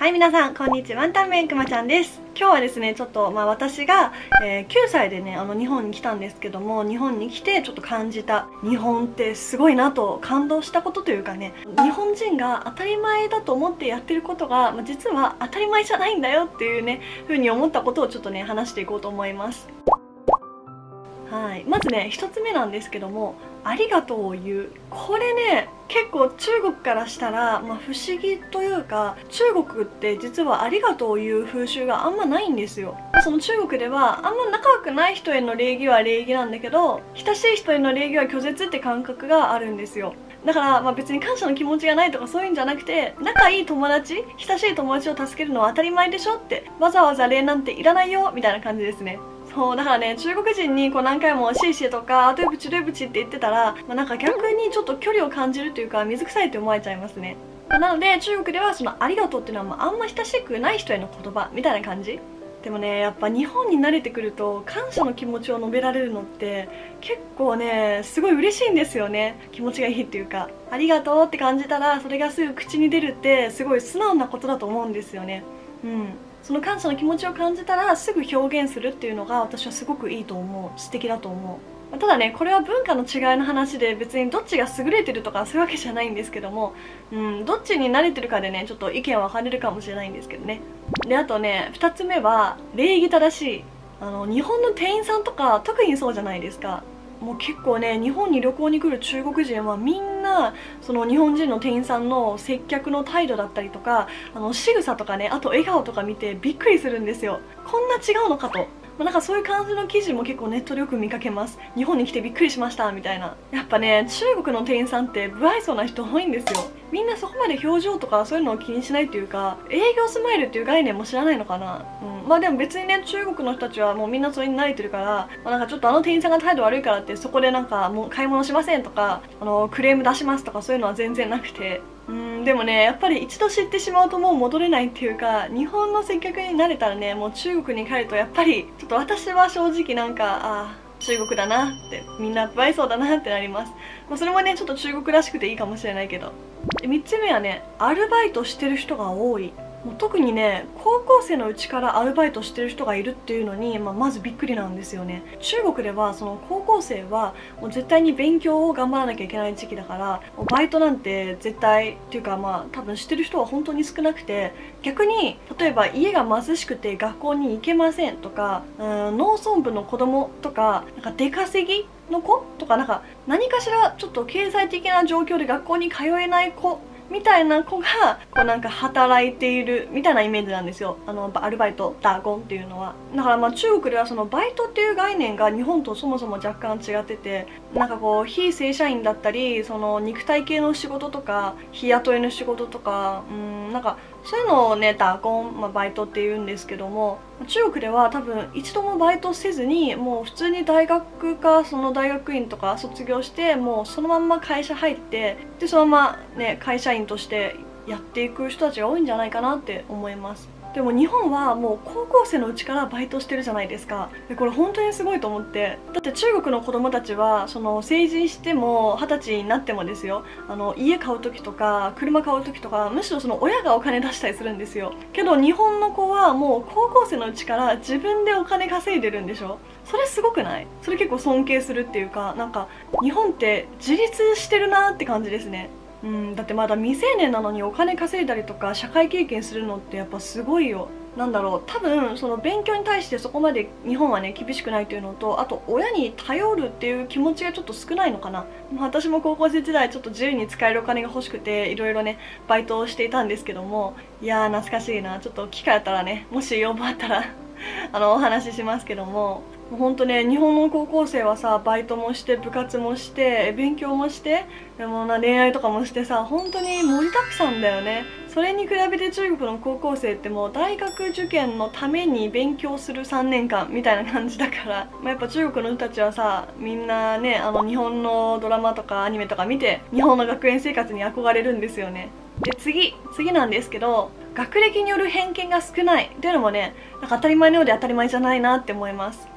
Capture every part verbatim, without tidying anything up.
はい、皆さんこんにちは。ワンタンメンくまちゃんです。今日はですね、ちょっとまあ私が、えー、きゅうさいでねあの日本に来たんですけども、日本に来てちょっと感じた、日本ってすごいなと感動したことというかね、日本人が当たり前だと思ってやってることが、まあ、実は当たり前じゃないんだよっていうね風に思ったことをちょっとね話していこうと思います。はい、まずねひとつめなんですけども、ありがとうを言う。これね結構中国からしたら、まあ、不思議というか、中国って実はありがとうを言う風習があんまないんですよ。その中国ではあんま仲良くない人への礼儀は礼儀なんだけど、親しい人への礼儀は拒絶って感覚があるんですよ。だから、まあ、別に感謝の気持ちがないとかそういうんじゃなくて、仲いい友達、親しい友達を助けるのは当たり前でしょって、わざわざ礼なんていらないよみたいな感じですね。そうだからね、中国人にこう何回もシーシーとかドゥブチドゥブチって言ってたら、まあ、なんか逆にちょっと距離を感じるというか水臭いって思われちゃいますね。なので中国ではそのありがとうっていうのは、まあ、あんま親しくない人への言葉みたいな感じ。でもねやっぱ日本に慣れてくると感謝の気持ちを述べられるのって結構ねすごい嬉しいんですよね。気持ちがいいっていうか、ありがとうって感じたらそれがすぐ口に出るってすごい素直なことだと思うんですよね。うんその感謝の気持ちを感じたらすぐ表現するっていうのが私はすごくいいと思う。素敵だと思う。ただねこれは文化の違いの話で、別にどっちが優れてるとかそういうわけじゃないんですけども、うん、どっちに慣れてるかでねちょっと意見は分かれるかもしれないんですけどね。であとねふたつめは礼儀正しい。あの日本の店員さんとか特にそうじゃないですか。もう結構ね日本に旅行に来る中国人はみんなその日本人の店員さんの接客の態度だったりとか、あの仕草とかね、あと笑顔とか見てびっくりするんですよ。こんな違うのかと。まあ、なんかそういう感じの記事も結構ネットでよく見かけます。日本に来てびっくりしましたみたいな。やっぱね中国の店員さんって不愛想な人多いんですよ。みんなそこまで表情とかそういうのを気にしないっていうか、営業スマイルっていう概念も知らないのかな。うん、まあでも別にね中国の人たちはもうみんなそれに慣れてるから、まあ、なんかちょっとあの店員さんが態度悪いからってそこでなんかもう買い物しませんとか、あのクレーム出しますとかそういうのは全然なくて。うんでもねやっぱり一度知ってしまうともう戻れないっていうか、日本の接客に慣れたらねもう中国に帰るとやっぱりちょっと私は正直なんか、ああ中国だなって、みんな不愛想だなってなります。まあ、それもねちょっと中国らしくていいかもしれないけど。でみっつめはねアルバイトしてる人が多い。もう特にね高校生のうちからアルバイトしてる人がいるっていうのに、まあ、まずびっくりなんですよね。中国ではその高校生はもう絶対に勉強を頑張らなきゃいけない時期だから、もうバイトなんて絶対っていうか、まあ多分してる人は本当に少なくて、逆に例えば家が貧しくて学校に行けませんとか、うん農村部の子供とか、なんか出稼ぎの子とか、なんか何かしらちょっと経済的な状況で学校に通えない子みたいな子がこうなんか働いているみたいなイメージなんですよ。あのアルバイトダーゴンっていうのは。だからまあ中国ではそのバイトっていう概念が日本とそもそも若干違ってて、なんかこう非正社員だったりその肉体系の仕事とか日雇いの仕事とか、うんなんかそういうのをねダーゴン、まあ、バイトって言うんですけども、中国では多分一度もバイトせずにもう普通に大学かその大学院とか卒業して、もうそのまんま会社入って、でそのままね会社員としてやっていく人たちが多いんじゃないかなって思います。でも日本はもう高校生のうちからバイトしてるじゃないですか。でこれ本当にすごいと思って。だって中国の子供たちはその成人してもはたちになってもですよ、あの家買う時とか車買う時とかむしろその親がお金出したりするんですよ。けど日本の子はもう高校生のうちから自分でお金稼いでるんでしょ。それすごくない？それ結構尊敬するっていうか、なんか日本って自立してるなって感じですね。うん、だってまだ未成年なのにお金稼いだりとか社会経験するのってやっぱすごいよ。なんだろう、多分その勉強に対してそこまで日本はね厳しくないというのと、あと親に頼るっていう気持ちがちょっと少ないのかな。私も高校生時代ちょっと自由に使えるお金が欲しくていろいろねバイトをしていたんですけども、いやー懐かしいな。ちょっと機会あったらね、もし要望あったらあのお話ししますけども、もうほんとね日本の高校生はさバイトもして部活もして勉強もして、でもな恋愛とかもしてさ、本当に盛りだくさんだよね。それに比べて中国の高校生ってもう大学受験のために勉強するさんねんかんみたいな感じだから、まあ、やっぱ中国の人たちはさみんなねあの日本のドラマとかアニメとか見て日本の学園生活に憧れるんですよね。で次次なんですけど、学歴による偏見が少ないっていうのもねなんか当たり前のようで当たり前じゃないなって思います。やっぱ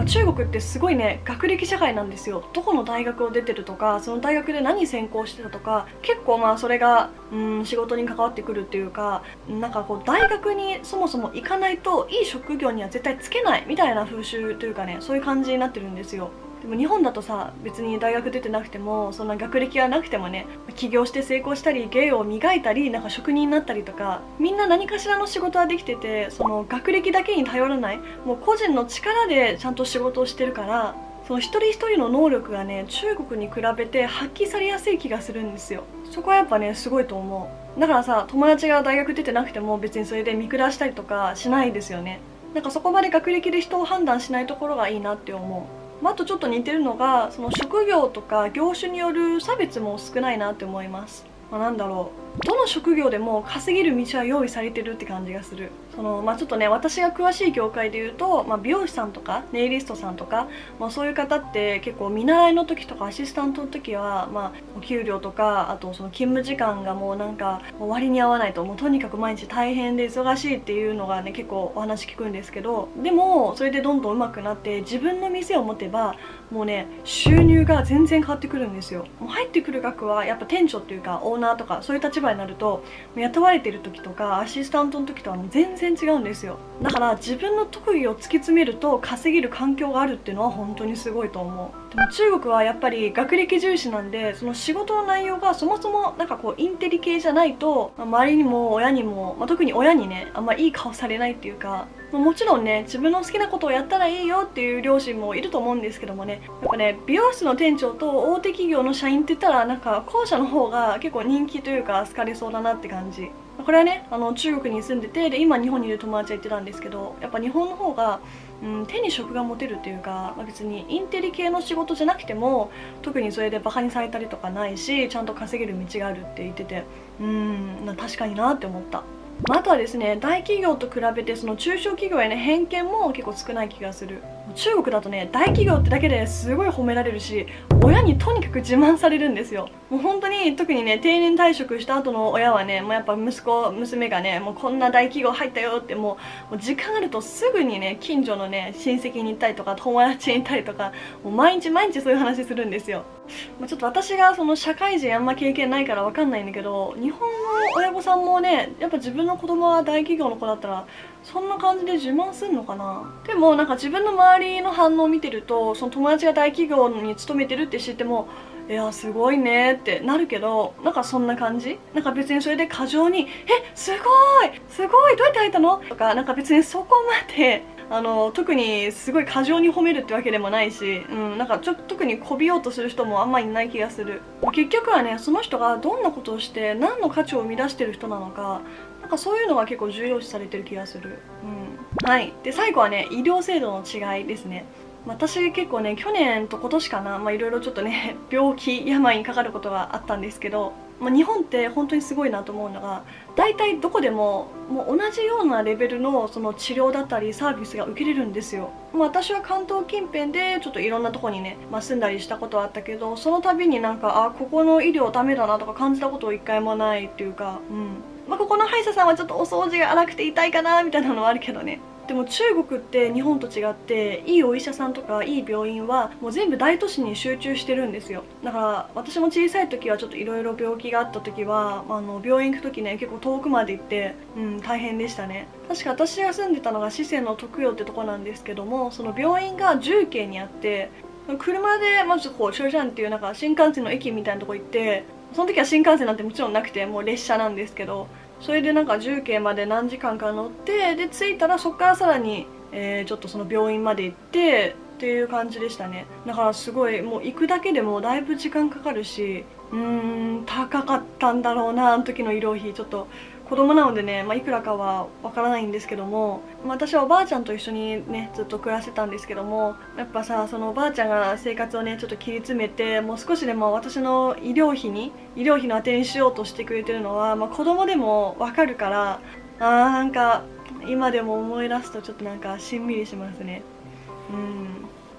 中国ってすごいね学歴社会なんですよ。どこの大学を出てるとか、その大学で何専攻してたとか、結構まあそれがうん仕事に関わってくるっていうか、なんかこう大学にそもそも行かないといい職業には絶対つけないみたいな風習というかね、そういう感じになってるんですよ。でも日本だとさ、別に大学出てなくても、そんな学歴がなくてもね、起業して成功したり芸を磨いたり、なんか職人になったりとか、みんな何かしらの仕事はできてて、その学歴だけに頼らない、もう個人の力でちゃんと仕事をしてるから、その一人一人の能力がね中国に比べて発揮されやすい気がするんですよ。そこはやっぱねすごいと思う。だからさ、友達が大学出てなくても別にそれで見下したりとかしないですよね。なんかそこまで学歴で人を判断しないところがいいなって思う。まあ、あとちょっと似てるのが、その職業とか業種による差別も少ないなって思います。まあ、なんだろう、どの職業でも稼げる道は用意されてるって感じがする。そのまあ、ちょっとね私が詳しい業界で言うと、まあ、美容師さんとかネイリストさんとか、まあ、そういう方って結構見習いの時とかアシスタントの時は、まあ、お給料とか、あとその勤務時間がもうなんか割に合わないと、もうとにかく毎日大変で忙しいっていうのがね結構お話聞くんですけど、でもそれでどんどん上手くなって自分の店を持てばもうね収入が全然変わってくるんですよ。もう入ってくる額はやっぱ店長っていうかオーナーとかそういう立場になると、雇われてる時とかアシスタントの時とはもう全然違うんですよ。だから自分の特技を突き詰めると稼げる環境があるっていうのは本当にすごいと思う。でも中国はやっぱり学歴重視なんで、その仕事の内容がそもそもなんかこうインテリ系じゃないと、まあ、周りにも親にも、まあ、特に親にねあんまいい顔されないっていうか、まあ、もちろんね自分の好きなことをやったらいいよっていう両親もいると思うんですけどもね、やっぱね美容室の店長と大手企業の社員って言ったらなんか後者の方が結構人気というか好かれそうだなって感じ。これはねあの中国に住んでて、で今日本にいる友達が言ってたんですけど、やっぱ日本の方が、うん、手に職が持てるっていうか、まあ、別にインテリ系の仕事じゃなくても特にそれでバカにされたりとかないし、ちゃんと稼げる道があるって言ってて、うーん確かになって思った。まあ、あとはですね、大企業と比べてその中小企業への偏見も結構少ない気がする。中国だとね大企業ってだけですごい褒められるし、親にとにかく自慢されるんですよ。もう本当に特にね定年退職した後の親はね、もうやっぱ息子娘がねもうこんな大企業入ったよって、もう、もう時間あるとすぐにね近所のね親戚に行ったりとか友達に行ったりとか、もう毎日毎日そういう話するんですよ。まあ、ちょっと私がその社会人あんま経験ないからわかんないんだけど、日本の親御さんもねやっぱ自分の子供は大企業の子だったらそんな感じで自慢すんのかな。でもなんか自分の周りの反応を見てると、その友達が大企業に勤めてるって知ってもいやすごいねってなるけど、なんかそんな感じ。なんか別にそれで過剰に「えすごいすごいどうやって入ったの?」とか、なんか別にそこまであの特にすごい過剰に褒めるってわけでもないし、うん、なんかちょ特にこびようとする人もあんまいない気がする。結局はねその人がどんなことをして何の価値を生み出してる人なのか、なんかそういうのが結構重要視されてる気がする。うん、はい。で最後はね医療制度の違いですね。私結構ね去年と今年かな、まあいろいろちょっとね病気病にかかることがあったんですけど、まあ、日本って本当にすごいなと思うのが、大体どこでももう同じようなレベルのその治療だったりサービスが受けれるんですよ。まあ、私は関東近辺でちょっといろんなとこにね、まあ、住んだりしたことはあったけど、その度になんかあここの医療ダメだなとか感じたこと一回もないっていうか、うんまあ、ここの歯医者さんはちょっとお掃除が荒くて痛いかなみたいなのはあるけどね。でも中国って日本と違っていいお医者さんとかいい病院はもう全部大都市に集中してるんですよ。だから私も小さい時はちょっといろいろ病気があった時はあの病院行く時ね結構遠くまで行って、うん、大変でしたね。確か私が住んでたのが四川の徳陽ってとこなんですけども、その病院が重慶にあって、車でまずこう車站っていうなんか新幹線の駅みたいなとこ行って、その時は新幹線なんてもちろんなくてもう列車なんですけど、それでなんか重慶まで何時間か乗って、で着いたらそこからさらに、えー、ちょっとその病院まで行ってっていう感じでしたね。だからすごいもう行くだけでもだいぶ時間かかるし、うーん高かったんだろうなあの時の医療費。ちょっと子供なのでね、まあ、いくらかはわからないんですけども、私はおばあちゃんと一緒にねずっと暮らしてたんですけども、やっぱさそのおばあちゃんが生活をねちょっと切り詰めて、もう少しでも私の医療費に医療費の当てにしようとしてくれてるのは、まあ、子供でもわかるから、あーなんか今でも思い出すとちょっとなんかしんみりしますね。うん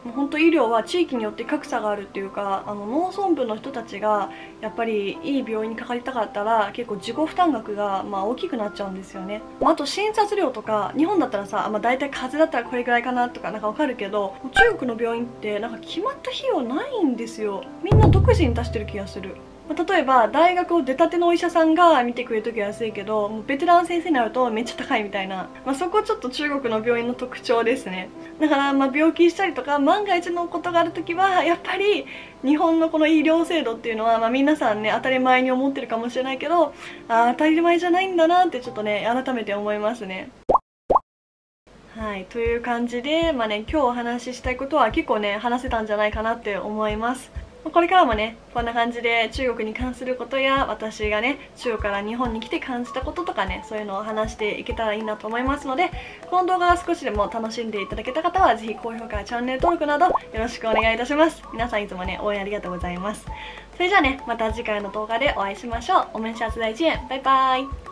もう本当医療は地域によって格差があるっていうか、あの農村部の人たちがやっぱりいい病院にかかりたかったら結構自己負担額がまあ大きくなっちゃうんですよね。まあ、あと診察料とか日本だったらさ、まあ、大体風邪だったらこれぐらいかなとかなんかわかるけど、中国の病院ってなんか決まった費用ないんですよ。みんな独自に出してる気がする。例えば大学を出たてのお医者さんが見てくれるときは安いけど、もうベテラン先生になるとめっちゃ高いみたいな、まあ、そこちょっと中国の病院の特徴ですね。だからまあ病気したりとか万が一のことがあるときはやっぱり日本のこの医療制度っていうのは、まあ、皆さんね当たり前に思ってるかもしれないけど、あ当たり前じゃないんだなってちょっとね改めて思いますね。はい、という感じで、まあね、今日お話ししたいことは結構ね話せたんじゃないかなって思います。これからもねこんな感じで中国に関することや私がね中国から日本に来て感じたこととかね、そういうのを話していけたらいいなと思いますので、この動画が少しでも楽しんでいただけた方はぜひ高評価、チャンネル登録などよろしくお願いいたします。皆さんいつもね応援ありがとうございます。それじゃあね、また次回の動画でお会いしましょう。我们下次再见，拜拜。